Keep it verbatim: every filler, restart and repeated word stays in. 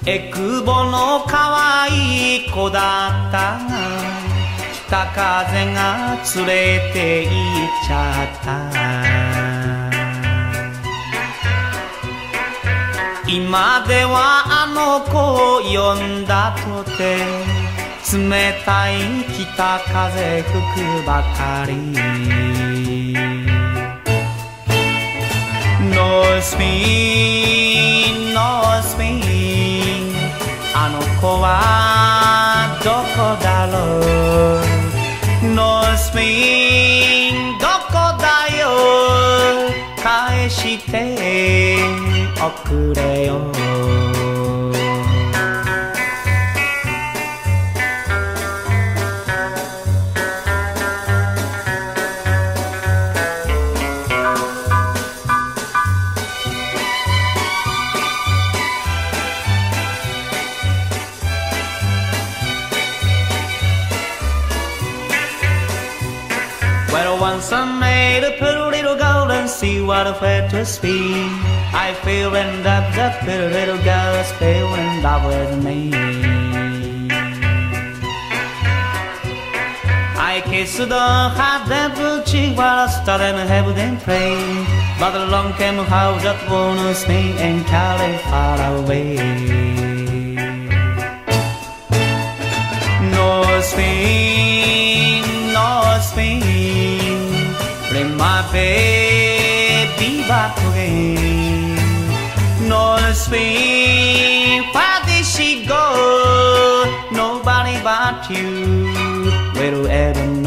えくぼの可愛い子だったが北風が連れて行っちゃった今ではあの子を呼んだとて冷たい北風吹くばかり No spin, no spin あの子はどこだろう No spin どこだよ返しておくれよ Well, once I made a pretty little girl and see what a fetus be. I feel in love, that pretty little girl is feeling in love with me. I kissed the hot devil cheek while I stood and heaven and pray. But along came a house that wants me and carried far away. No spin, no spin. Bring my baby back again. No spin, where did she go? Nobody but you will ever know.